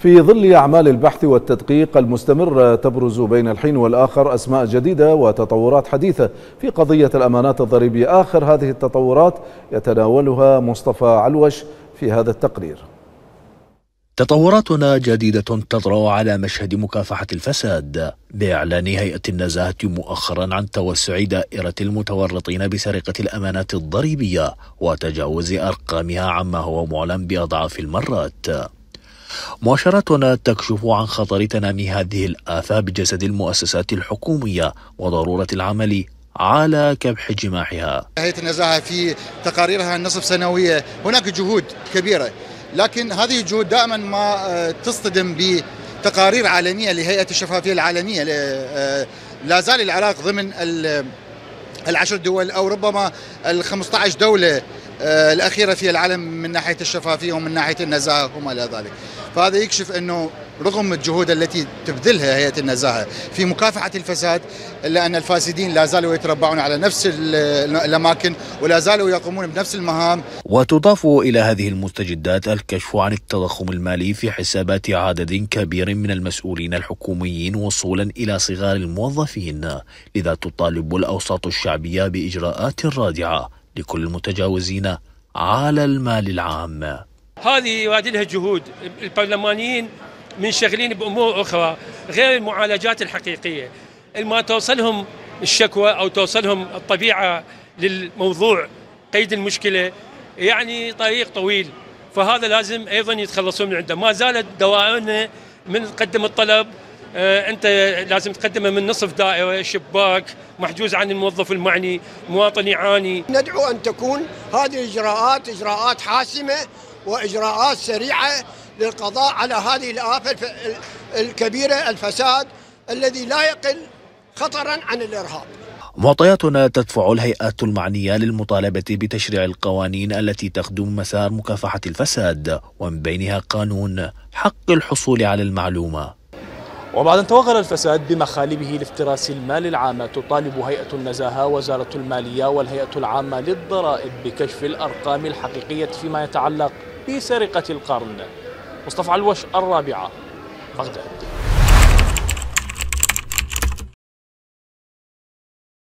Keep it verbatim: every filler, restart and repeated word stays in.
في ظل أعمال البحث والتدقيق المستمر تبرز بين الحين والآخر أسماء جديدة وتطورات حديثة في قضية الأمانات الضريبية. آخر هذه التطورات يتناولها مصطفى علوش في هذا التقرير. تطوراتنا جديدة تطرأ على مشهد مكافحة الفساد بإعلان هيئة النزاهة مؤخرا عن توسع دائرة المتورطين بسرقة الأمانات الضريبية وتجاوز أرقامها عما هو معلن بأضعاف المرات. مؤشراتنا تكشف عن خطر تنامي هذه الآفة بجسد المؤسسات الحكومية وضرورة العمل على كبح جماحها. هيئة النزاهة في تقاريرها النصف سنوية هناك جهود كبيرة، لكن هذه الجهود دائما ما تصطدم بتقارير عالمية لهيئة الشفافية العالمية. لا زال العراق ضمن العشر دول أو ربما الخمسة عشر دولة الأخيرة في العالم من ناحية الشفافية ومن ناحية النزاهة وما إلى ذلك. فهذا يكشف أنه رغم الجهود التي تبذلها هيئة النزاهة في مكافحة الفساد، إلا أن الفاسدين لا زالوا يتربعون على نفس الأماكن ولا زالوا يقومون بنفس المهام. وتضاف إلى هذه المستجدات الكشف عن التضخم المالي في حسابات عدد كبير من المسؤولين الحكوميين وصولا إلى صغار الموظفين، لذا تطالب الأوساط الشعبية بإجراءات رادعة لكل المتجاوزين على المال العام. هذه يوادي لها جهود البرلمانيين منشغلين بأمور أخرى غير المعالجات الحقيقية. ما توصلهم الشكوى أو توصلهم الطبيعة للموضوع قيد المشكلة يعني طريق طويل، فهذا لازم أيضا يتخلصون من عنده. ما زالت دوائرنا من قدم الطلب آه أنت لازم تقدمه من نصف دائرة، شباك محجوز عن الموظف المعني، مواطن يعاني. ندعو أن تكون هذه الإجراءات إجراءات حاسمة وإجراءات سريعة للقضاء على هذه الآفة الكبيرة، الفساد الذي لا يقل خطرا عن الإرهاب. معطياتنا تدفع الهيئات المعنية للمطالبة بتشريع القوانين التي تخدم مسار مكافحة الفساد، ومن بينها قانون حق الحصول على المعلومة. وبعد أن توغل الفساد بمخالبه لافتراس المال العام، تطالب هيئة النزاهة وزارة المالية والهيئة العامة للضرائب بكشف الأرقام الحقيقية فيما يتعلق بسرقة القرن. مصطفى علوش، الرابعة، بغداد.